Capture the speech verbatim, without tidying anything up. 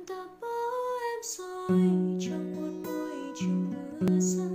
ta bỏ em rồi trong một buổi chiều mưa rơi.